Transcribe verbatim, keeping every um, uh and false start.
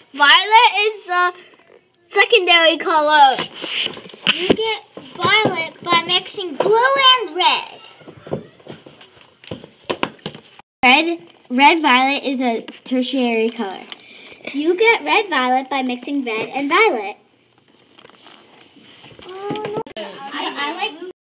Violet is the secondary color. You get violet by mixing blue and red. Red, red violet is a tertiary color. You get red violet by mixing red and violet.